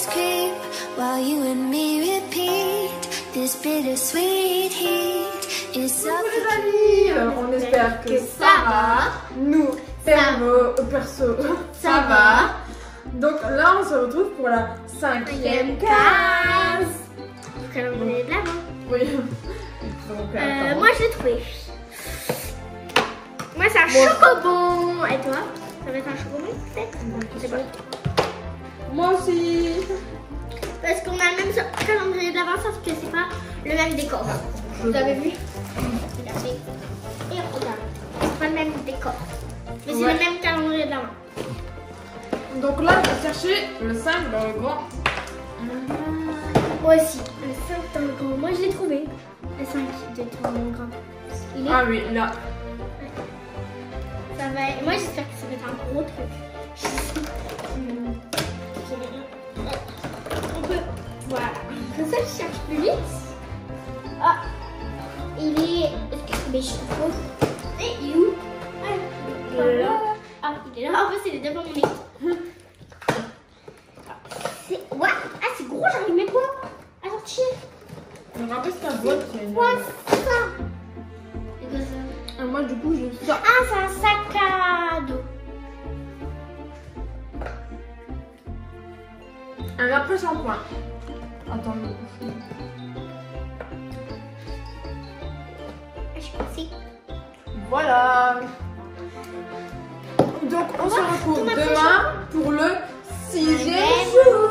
memories creep while you and me repeat this bittersweet heat is Coucou les amis, on espère que ça va. Nous, perso, ça va. Donc là, on se retrouve pour la 5e case. Calendrier de l'Avent. Oui. Donc, moi, je l'ai trouvé. Moi, c'est un chocobon. Et toi? Ça va être un chocobon, peut-être? Je sais pas. moi aussi. Parce qu'on a le même calendrier de l'Avent, sauf que c'est pas le même décor. Vous avez vu? Regardez. Et regarde. C'est pas le même décor. Mais c'est Ouais. le même calendrier de l'Avent. Donc là, on va chercher le 5 dans le grand. Moi aussi. Le 5 dans le grand. Moi, je l'ai trouvé. Le 5 dans le grand. Il est... Ah oui, là. Ça va... Moi, j'espère que ça va être un gros truc. On peut... Voilà. Comme ça, je cherche plus vite. Ah. Il est... Est-ce que c'est mes cheveux? Et il est où? Ah, il est là. Ah, il est là. En fait, c'est devant mon nez. C'est... Ouais. Ah, c'est gros, j'arrive même pas à sortir. Je me rappelle, c'est un boîte. Quoi ça? C'est quoi ça? Moi, du coup, je sors. Ah, c'est un sac à dos. Un après-shampoing. Attends, Je suis cassée. voilà. Donc, on se retrouve demain pour le 6e jour.